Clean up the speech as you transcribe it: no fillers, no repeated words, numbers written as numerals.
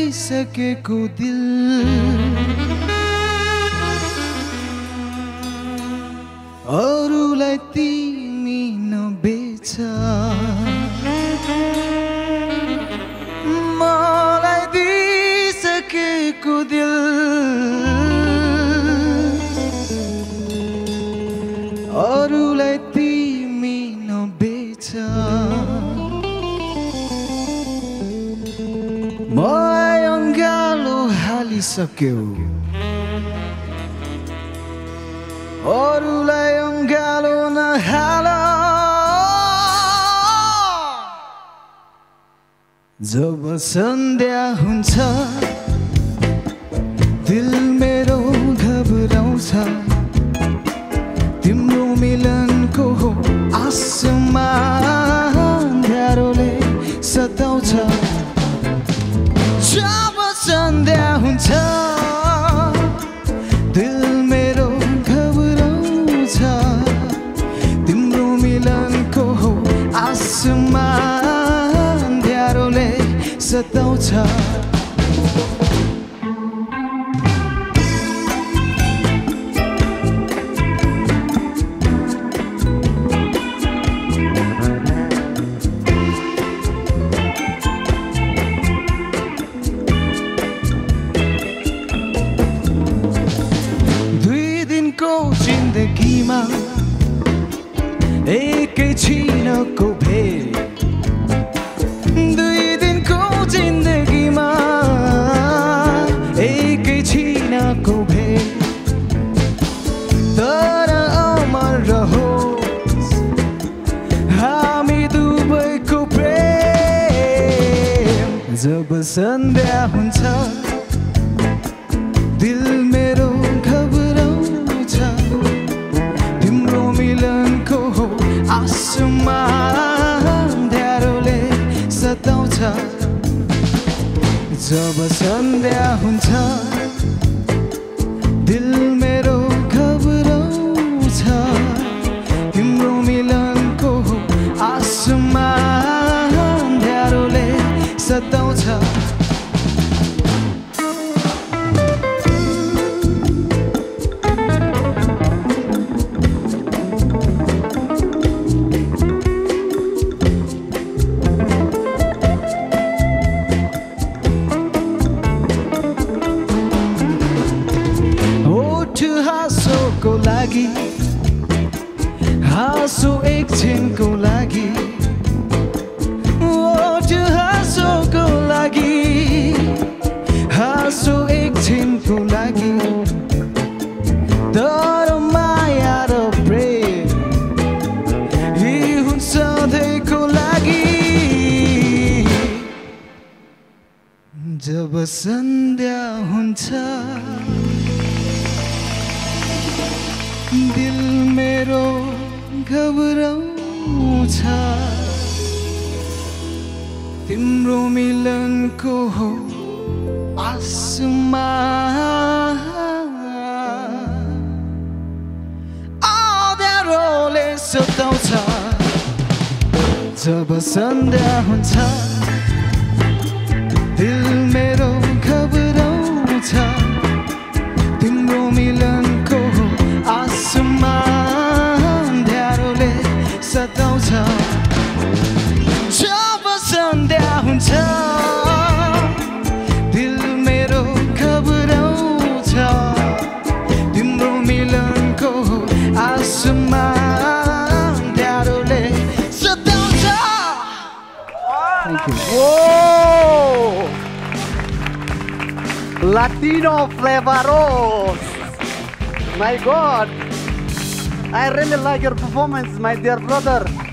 दिइसकेको दिल अरूलाई तिमी नबेच मलाई दिइसकेको दिल अरूलाई तिमी नबेच मलाई अङ्गालो हालिसक्यौ अरूलाई अङ्गालो नहाल जब सन्ध्या हुन्छ दिल मेरो घबराउँछ तिम्रो मिलनको हो आसमा अँध्यारोले सताउँछ जब सन्ध्या हुन्छ दिल मेरो घबराउँछ तिम्रो मिलनको हो आसमा अँध्यारोले सताउँछ जिन्दगीमा एकैछिनको भेट दुई दिनको जिन्दगीमा एकैछिनको भेट तर अमर रहोस् हामी दुवैको प्रेम जब सन्ध्या हुन्छ दिल मेरो तिम्रो मिलनको हो आसमा अँध्यारोले सताउँछ जब सन्ध्या हुन्छ दिल मेरो घबराउँछ तिम्रो मिलनको हो आसमा अँध्यारोले सताउँछ हाँसोको लागि हाँसो एकछिनको लागि हाँसोको लागि हाँसो एकछिनको लागि तर माया र प्रेम यी हुन् सधैँको लागि जब सन्ध्या हुन्छ दिल मेरो घबराउँछ तिम्रो मिलनको हो आसमा अँध्यारोले सताउँछ जब सन्ध्या हुन्छ दिल मेरो घबराउँछ तिम्रो मिलनको हो आसमा अँध्यारोले सताउँछ जब सन्ध्या हुन्छ दिल मेरो घबराउँछ तिम्रो मिलनको हो आसमा अँध्यारोले सताउँछ Whoa! Latino flavoros! My God! I really like your performance, my dear brother.